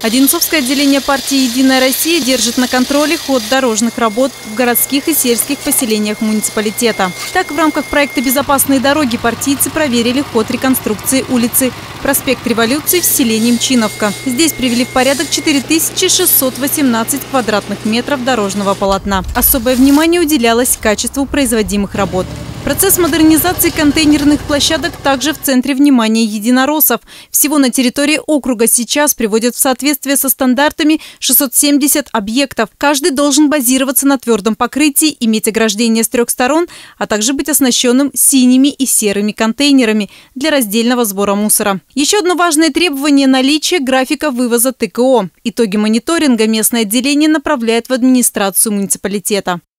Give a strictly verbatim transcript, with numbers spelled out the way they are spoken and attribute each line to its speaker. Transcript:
Speaker 1: Одинцовское отделение партии «Единая Россия» держит на контроле ход дорожных работ в городских и сельских поселениях муниципалитета. Так, в рамках проекта «Безопасные дороги» партийцы проверили ход реконструкции улицы проспект Революции в селе Немчиновка. Здесь привели в порядок четыре тысячи шестьсот восемнадцать квадратных метров дорожного полотна. Особое внимание уделялось качеству производимых работ. Процесс модернизации контейнерных площадок также в центре внимания единороссов. Всего на территории округа сейчас приводят в соответствие со стандартами шестьсот семьдесят объектов. Каждый должен базироваться на твердом покрытии, иметь ограждение с трех сторон, а также быть оснащенным синими и серыми контейнерами для раздельного сбора мусора. Еще одно важное требование – наличие графика вывоза ТКО. Итоги мониторинга местное отделение направляет в администрацию муниципалитета.